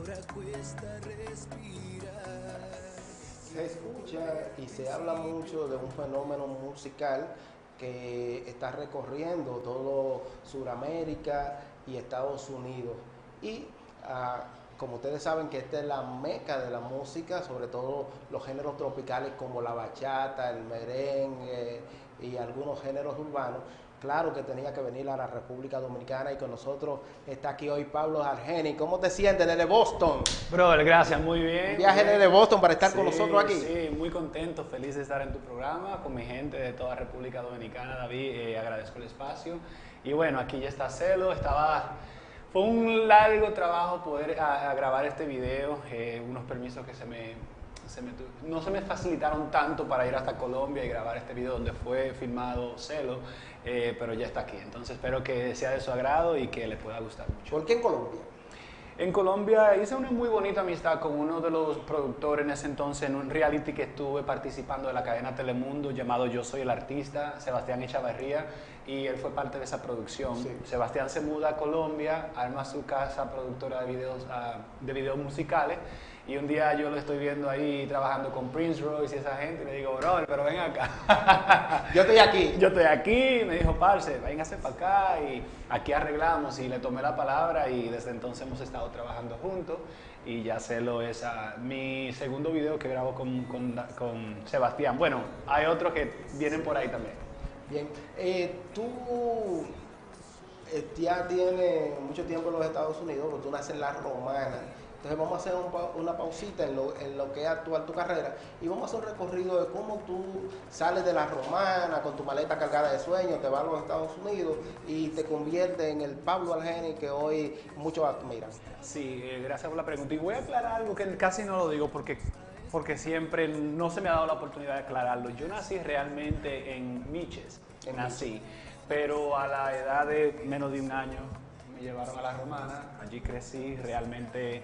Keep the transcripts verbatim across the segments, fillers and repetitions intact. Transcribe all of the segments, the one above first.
Se escucha y se habla mucho de un fenómeno musical que está recorriendo todo Sudamérica y Estados Unidos. Y ah, como ustedes saben que esta es la meca de la música, sobre todo los géneros tropicales como la bachata, el merengue y algunos géneros urbanos. Claro que tenía que venir a la República Dominicana y con nosotros está aquí hoy Pablo Argeni. ¿Cómo te sientes desde Boston? Brother, gracias, muy bien. Un viaje bien. desde Boston para estar sí, con nosotros aquí. Sí, muy contento, feliz de estar en tu programa, con mi gente de toda República Dominicana, David, eh, agradezco el espacio. Y bueno, aquí ya está Celo, estaba... Fue un largo trabajo poder a, a grabar este video, eh, unos permisos que se me, se me... no se me facilitaron tanto para ir hasta Colombia y grabar este video donde fue filmado Celo, eh, pero ya está aquí. Entonces espero que sea de su agrado y que le pueda gustar mucho. ¿Por qué en Colombia? En Colombia hice una muy bonita amistad con uno de los productores en ese entonces en un reality que estuve participando de la cadena Telemundo llamado Yo Soy el Artista, Sebastián Echavarría, y él fue parte de esa producción. Sí. Sebastián se muda a Colombia, arma su casa productora de videos, uh, de videos musicales, y un día yo lo estoy viendo ahí trabajando con Prince Royce y esa gente, y le digo, bro, pero ven acá. Yo estoy aquí. Yo estoy aquí, me dijo, parce, véngase para acá, y aquí arreglamos, y le tomé la palabra, y desde entonces hemos estado trabajando juntos, y ya Celo es uh, mi segundo video que grabo con, con, con Sebastián. Bueno, hay otros que vienen por ahí también. Bien, eh, tú eh, ya tienes mucho tiempo en los Estados Unidos, porque tú naces en La Romana. Entonces vamos a hacer un pa una pausita en lo, en lo que es actual tu carrera y vamos a hacer un recorrido de cómo tú sales de La Romana con tu maleta cargada de sueños, te vas a los Estados Unidos y te conviertes en el Pablo Argeni que hoy muchos admiran. Sí, eh, gracias por la pregunta. Y voy a aclarar algo que casi no lo digo porque, porque siempre no se me ha dado la oportunidad de aclararlo. Yo nací realmente en Miches, en nací, pero a la edad de menos de un año me llevaron a La Romana, allí crecí, realmente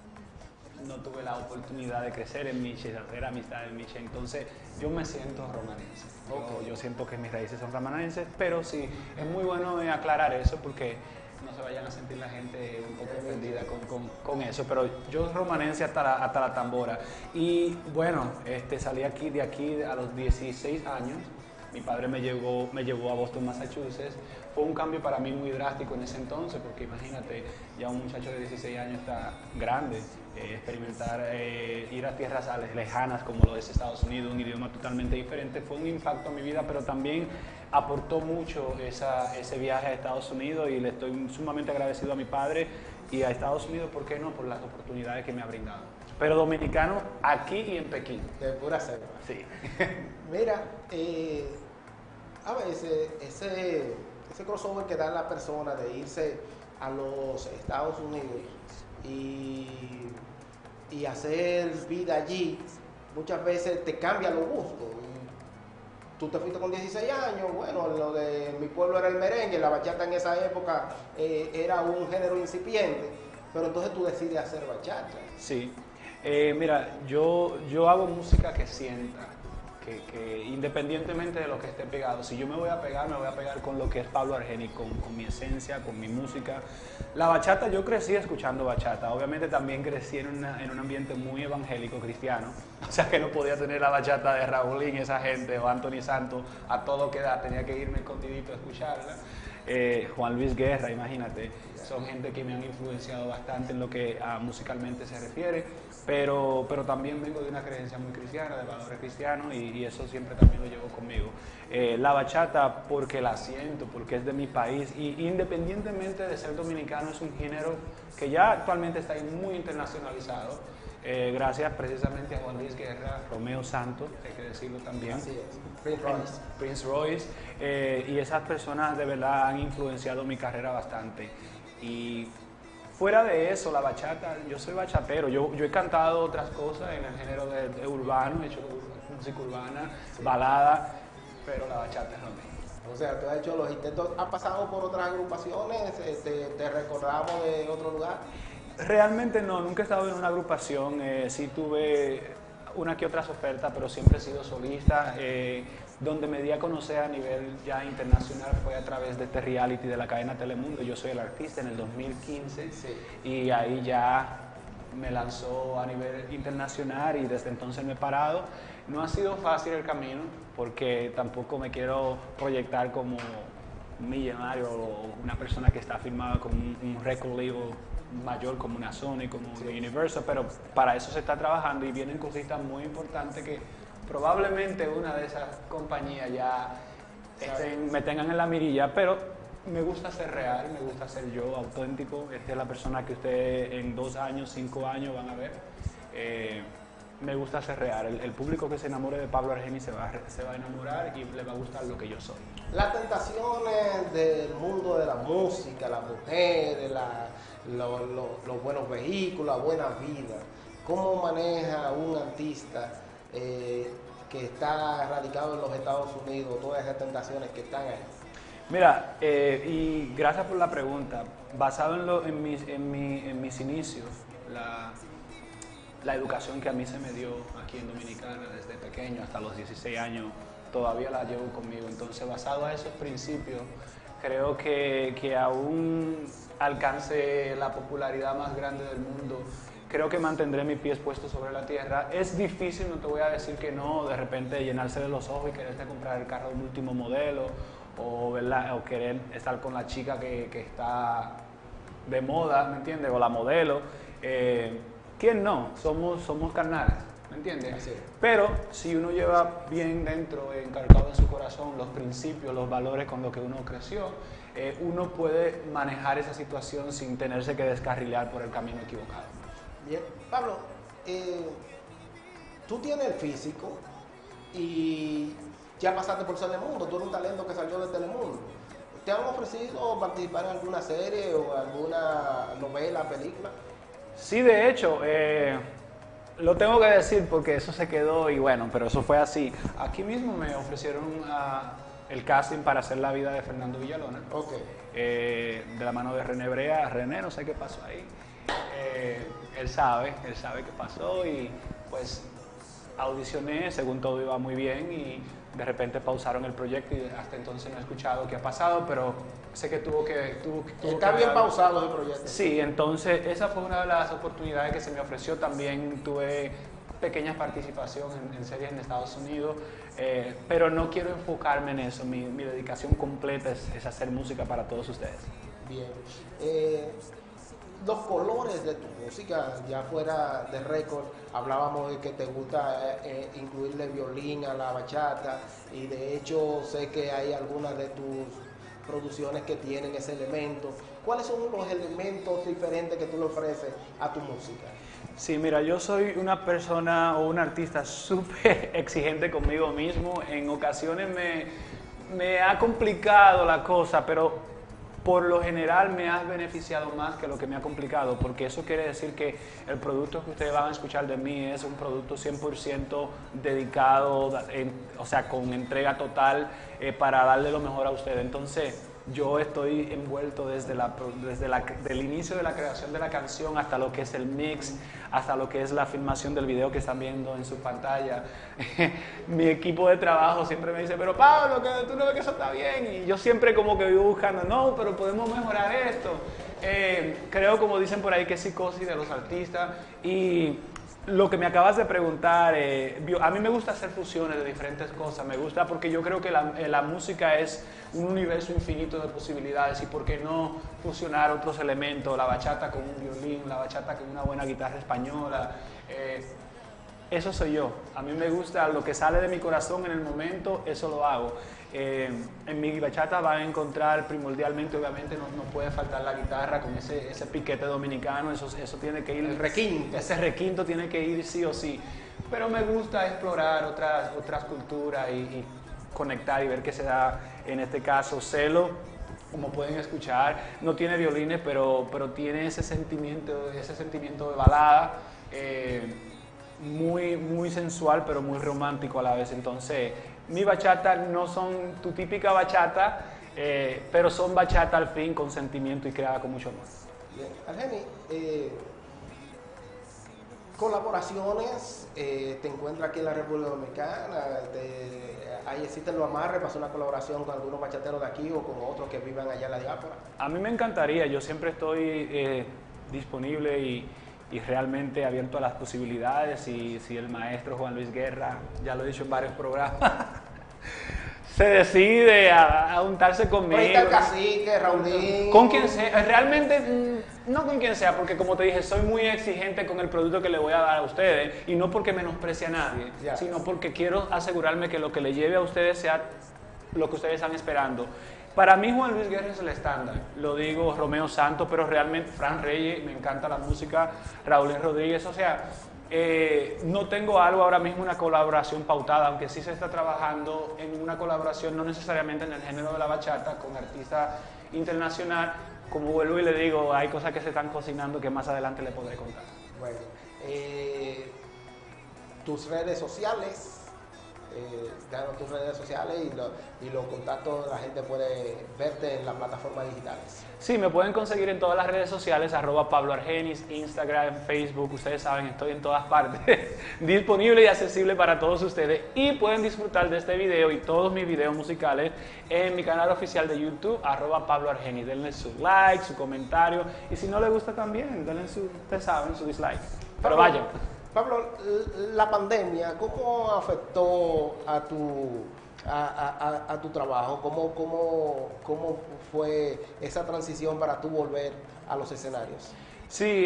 no tuve la oportunidad de crecer en Miches, hacer amistad en Miches, entonces yo me siento romanense. Okay. Yo, yo siento que mis raíces son romanenses, pero sí, es muy bueno aclarar eso porque no se vayan a sentir la gente un poco ofendida con, con, con eso, pero yo romanense hasta la, hasta la tambora. Y bueno, este, salí aquí de aquí a los dieciséis años. Mi padre me llevó, me llevó a Boston, Massachusetts. Fue un cambio para mí muy drástico en ese entonces, porque imagínate, ya un muchacho de dieciséis años está grande, eh, experimentar, eh, ir a tierras lejanas como lo es Estados Unidos, un idioma totalmente diferente, fue un impacto a mi vida, pero también aportó mucho esa, ese viaje a Estados Unidos y le estoy sumamente agradecido a mi padre y a Estados Unidos, ¿por qué no?, por las oportunidades que me ha brindado. Pero dominicano aquí y en Pekín. De pura selva. Sí. Mira, eh, a veces ese, ese crossover que da la persona de irse a los Estados Unidos y, y hacer vida allí, muchas veces te cambia los gustos. Tú te fuiste con dieciséis años, bueno, lo de mi pueblo era el merengue, la bachata en esa época eh, era un género incipiente, pero entonces tú decides hacer bachata. Sí. Eh, mira, yo, yo hago música que sienta, que, que independientemente de lo que esté pegado, si yo me voy a pegar, me voy a pegar con lo que es Pablo Argeni, con, con mi esencia, con mi música. La bachata, yo crecí escuchando bachata, obviamente también crecí en, una, en un ambiente muy evangélico cristiano, o sea que no podía tener la bachata de Raulín, esa gente, o Anthony Santos, a todo que da, tenía que irme escondidito a escucharla. Eh, Juan Luis Guerra, imagínate, son gente que me han influenciado bastante en lo que a musicalmente se refiere, pero, pero también vengo de una creencia muy cristiana, de valores cristianos, y, y eso siempre también lo llevo conmigo. Eh, la bachata porque la siento, porque es de mi país, y independientemente de ser dominicano, es un género que ya actualmente está muy internacionalizado, eh, gracias precisamente a Juan Luis Guerra, Romeo Santos, hay que decirlo también. Así es. Prince Royce. Prince Royce, eh, y esas personas de verdad han influenciado mi carrera bastante. Y fuera de eso, la bachata, yo soy bachatero, yo, yo he cantado otras cosas en el género de, de urbano, he hecho música urbana, sí, balada, pero la bachata es lo mío. O sea, tú has hecho los intentos, has pasado por otras agrupaciones, te, te recordamos de otro lugar. Realmente no, nunca he estado en una agrupación, eh, sí tuve una que otras ofertas, pero siempre he sido solista. Eh, donde me di a conocer a nivel ya internacional fue a través de este reality de la cadena Telemundo, Yo Soy el Artista, en el dos mil quince, sí, y ahí ya me lanzó a nivel internacional y desde entonces me he parado. No ha sido fácil el camino porque tampoco me quiero proyectar como un millonario o una persona que está firmada con un, un record label mayor como una Sony, como sí. Universal, pero para eso se está trabajando y vienen cositas muy importantes que probablemente una de esas compañías ya estén, me tengan en la mirilla, pero me gusta ser real, me gusta ser yo, auténtico. Esta es la persona que ustedes en dos años, cinco años van a ver. Eh, me gusta ser real. El, el público que se enamore de Pablo Argeni se va, se va a enamorar y le va a gustar lo que yo soy. Las tentaciones del mundo de la música, las mujeres, la, lo, lo, los buenos vehículos, la buena vida. ¿Cómo maneja un artista eh, que está radicado en los Estados Unidos todas esas tentaciones que están ahí? Mira, eh, y gracias por la pregunta. Basado en, lo, en, mis, en, mi, en mis inicios, la, la educación que a mí se me dio aquí en Dominicana desde pequeño hasta los dieciséis años, todavía la llevo conmigo. Entonces, basado en esos principios, creo que, que aún alcance la popularidad más grande del mundo, creo que mantendré mis pies puestos sobre la tierra. Es difícil, no te voy a decir que no, de repente llenarse de los ojos y quererte comprar el carro de último modelo, o, ¿verdad? o querer estar con la chica que, que está de moda, ¿me entiendes? O la modelo. Eh, ¿Quién no? Somos, somos carnales, ¿me entiendes? Sí. Pero si uno lleva bien dentro, encargado en su corazón, los principios, los valores con los que uno creció, eh, uno puede manejar esa situación sin tenerse que descarrilar por el camino equivocado. Bien, Pablo, eh, tú tienes el físico y ya pasaste por Telemundo, tú eres un talento que salió de Telemundo. ¿Te han ofrecido participar en alguna serie o alguna novela, película? Sí, de hecho, eh, lo tengo que decir porque eso se quedó y bueno, pero eso fue así. Aquí mismo me ofrecieron uh, el casting para hacer la vida de Fernando Villalona. Ok. Eh, de la mano de René Brea. René, no sé qué pasó ahí. Eh, él sabe, él sabe qué pasó y pues audicioné, según todo iba muy bien y de repente pausaron el proyecto y hasta entonces no he escuchado qué ha pasado, pero sé que tuvo que... Tuvo, tuvo Está que bien dar... pausado el proyecto. Sí, entonces esa fue una de las oportunidades que se me ofreció. También tuve pequeña participación en, en series en Estados Unidos, eh, pero no quiero enfocarme en eso. Mi, mi dedicación completa es, es hacer música para todos ustedes. Bien. Eh, los colores de tu música, ya fuera de récord, hablábamos de que te gusta eh, incluirle violín a la bachata y de hecho sé que hay algunas de tus producciones que tienen ese elemento. ¿Cuáles son los elementos diferentes que tú le ofreces a tu música? Sí, mira, yo soy una persona o un artista súper exigente conmigo mismo. En ocasiones me, me ha complicado la cosa, pero por lo general me ha beneficiado más que lo que me ha complicado, porque eso quiere decir que el producto que ustedes van a escuchar de mí es un producto cien por ciento dedicado, en, o sea, con entrega total eh, para darle lo mejor a ustedes. Entonces, yo estoy envuelto desde, la, desde la, el inicio de la creación de la canción hasta lo que es el mix, hasta lo que es la filmación del video que están viendo en su pantalla. Mi equipo de trabajo siempre me dice, pero Pablo, que tú no ves que eso está bien. Y yo siempre como que vivo buscando, no, pero podemos mejorar esto. Eh, creo, como dicen por ahí, que es psicosis de los artistas. Y lo que me acabas de preguntar, eh, a mí me gusta hacer fusiones de diferentes cosas, me gusta porque yo creo que la, la música es un universo infinito de posibilidades y por qué no fusionar otros elementos, la bachata con un violín, la bachata con una buena guitarra española, eh, eso soy yo, a mí me gusta lo que sale de mi corazón en el momento, eso lo hago. Eh, en mi bachata van a encontrar primordialmente, obviamente no, no puede faltar la guitarra con ese, ese piquete dominicano, eso, eso tiene que ir, el requinto. Ese requinto tiene que ir sí o sí, pero me gusta explorar otras, otras culturas y, y conectar y ver qué se da en este caso. Celo, como pueden escuchar, no tiene violines, pero, pero tiene ese sentimiento, ese sentimiento de balada, eh, muy, muy sensual, pero muy romántico a la vez. Entonces, mi bachata no son tu típica bachata, eh, pero son bachata al fin con sentimiento y creada con mucho amor. Bien, Argeni, eh, colaboraciones, eh, te encuentras aquí en la República Dominicana, te, ahí existen los amarres para hacer una colaboración con algunos bachateros de aquí o con otros que vivan allá en la diáspora. A mí me encantaría, yo siempre estoy eh, disponible y, y realmente abierto a las posibilidades. Y si el maestro Juan Luis Guerra, ya lo he dicho en varios programas, se decide a, a juntarse conmigo. Ahí está el cacique, Raulín. Con quien sea, realmente no con quien sea, porque como te dije, soy muy exigente con el producto que le voy a dar a ustedes, y no porque menosprecie a nadie, yeah. sino porque quiero asegurarme que lo que le lleve a ustedes sea lo que ustedes están esperando. Para mí Juan Luis Guerra es el estándar, lo digo Romeo Santos, pero realmente Fran Reyes, me encanta la música, Raúl Rodríguez, o sea, eh, no tengo algo ahora mismo, una colaboración pautada, aunque sí se está trabajando en una colaboración, no necesariamente en el género de la bachata, con artista internacional. Como vuelvo y le digo, hay cosas que se están cocinando que más adelante le podré contar. Bueno, eh, tus redes sociales, eh, danos tus redes sociales y, lo, y los contactos, la gente puede verte en las plataformas digitales. Sí, me pueden conseguir en todas las redes sociales, arroba Pablo Argenis, Instagram, Facebook, ustedes saben, estoy en todas partes, disponible y accesible para todos ustedes, y pueden disfrutar de este video y todos mis videos musicales en mi canal oficial de YouTube, arroba Pablo Argenis. Denle su like, su comentario, y si no les gusta también, denle su, ustedes saben, su dislike, pero Pablo, vayan. Pablo, la pandemia, ¿cómo afectó a tu, a, a, a tu trabajo? ¿Cómo, cómo, ¿Cómo fue esa transición para tú volver a los escenarios? Sí,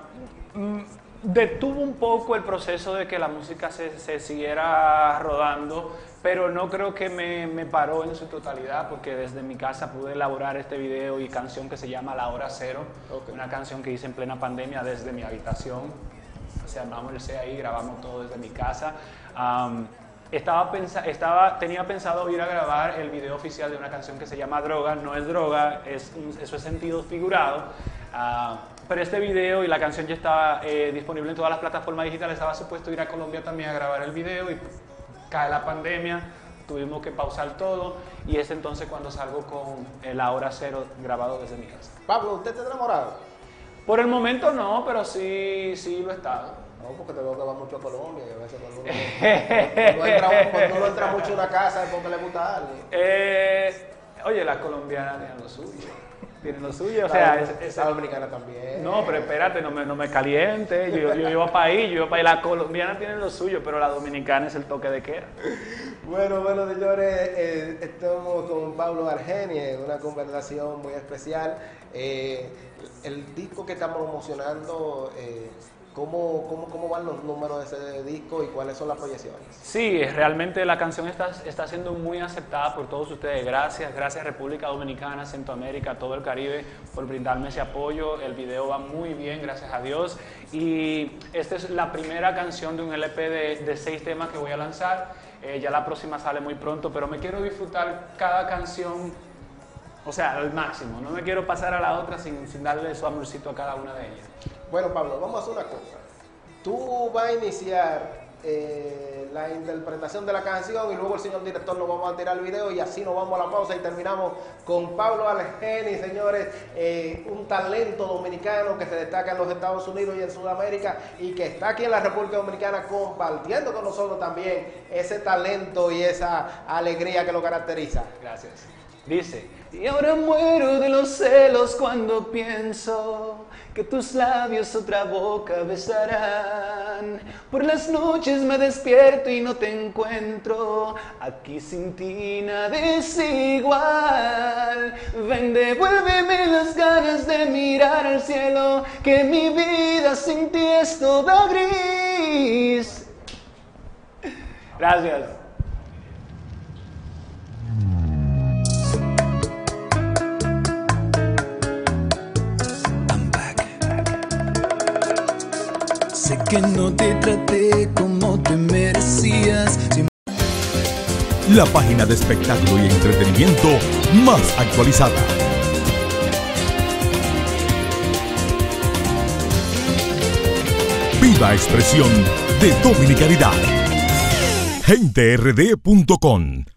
uh, detuvo un poco el proceso de que la música se, se siguiera rodando, pero no creo que me, me paró en su totalidad, porque desde mi casa pude elaborar este video y canción que se llama La Hora Cero, okay. Una canción que hice en plena pandemia desde mi habitación. O sea, armamos el C ahí, grabamos todo desde mi casa. Um, estaba pensa estaba, tenía pensado ir a grabar el video oficial de una canción que se llama Droga. No es droga, es un, eso es sentido figurado. Uh, pero este video y la canción ya estaba eh, disponible en todas las plataformas digitales. Estaba supuesto ir a Colombia también a grabar el video y cae la pandemia. Tuvimos que pausar todo y es entonces cuando salgo con La Hora Cero grabado desde mi casa. Pablo, ¿usted está enamorado? Por el momento no, pero sí, sí lo he estado. No, porque te veo que va mucho a Colombia y a veces cuando uno, cuando entra, cuando uno entra mucho a una casa es porque le gusta a alguien. Eh, oye, las colombianas tienen lo suyo. Tienen lo suyo, o sea, es, es, la dominicana también. No, pero espérate, no me, no me caliente. Yo, yo, yo iba para ahí, yo iba para ahí. Las colombianas tienen lo suyo, pero la dominicana es el toque de queda. Bueno, bueno, señores, eh, estamos con Pablo Argenis en una conversación muy especial. Eh, el disco que estamos promocionando, eh, ¿cómo, cómo, ¿cómo van los números de ese disco y cuáles son las proyecciones? Sí, realmente la canción está, está siendo muy aceptada por todos ustedes. Gracias, gracias República Dominicana, Centroamérica, todo el Caribe por brindarme ese apoyo. El video va muy bien, gracias a Dios. Y esta es la primera canción de un L P de, de seis temas que voy a lanzar. Eh, ya la próxima sale muy pronto, pero me quiero disfrutar cada canción, o sea, al máximo. No me quiero pasar a la otra sin, sin darle su amorcito a cada una de ellas. Bueno, Pablo, vamos a hacer una cosa. Tú vas a iniciar eh, la interpretación de la canción y luego el señor director nos vamos a tirar el video y así nos vamos a la pausa y terminamos con Pablo Argenis, señores, eh, un talento dominicano que se destaca en los Estados Unidos y en Sudamérica y que está aquí en la República Dominicana compartiendo con nosotros también ese talento y esa alegría que lo caracteriza. Gracias. Dice: y ahora muero de los celos cuando pienso que tus labios otra boca besarán. Por las noches me despierto y no te encuentro, aquí sin ti nada es igual. Ven, devuélveme las ganas de mirar al cielo, que mi vida sin ti es toda gris. Gracias. Sé que no te traté como te merecías. La página de espectáculo y entretenimiento más actualizada. Viva expresión de dominicanidad. gente r d punto com